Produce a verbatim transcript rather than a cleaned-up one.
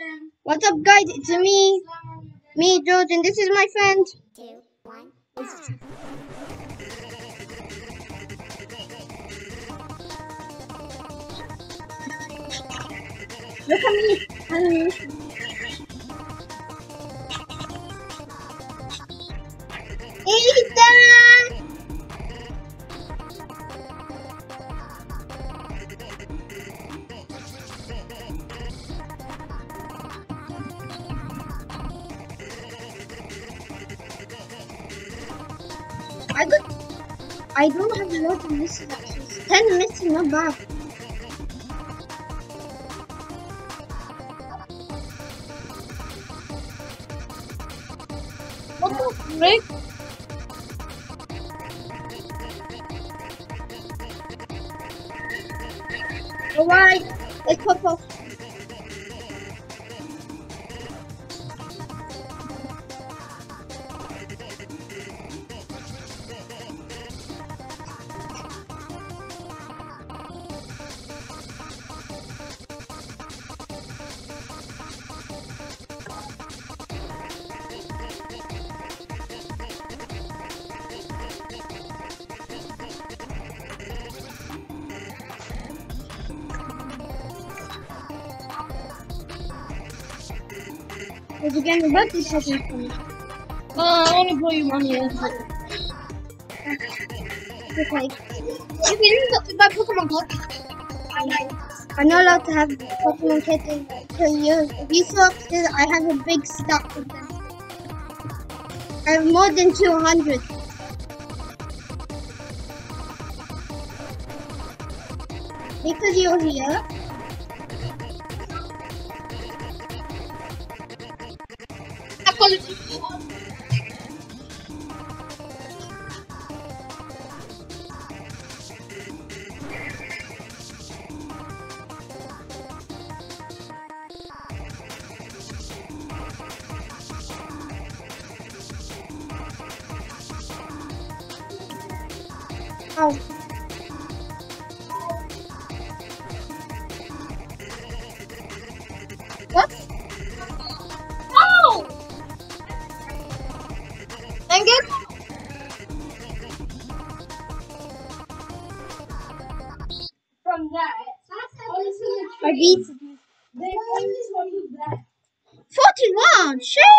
What's up, guys? It's me, me, George, and this is my friend. Two, one. Look at me. Animation. Ethan! I got. I don't have a lot of misses actually. Ten misses, not bad. What the frick? Alright, let's pop off. Did you get a birthday present for me? Uh, I only brought you money. Okay. You can buy Pokemon cards. I'm not allowed to have Pokemon cards until you. If you saw upstairs, I have a big stack of them. I have more than two hundred. Because you're here. Oh. What? Oh! Thank you. From that, I beat they always want you back. forty-one. Shit.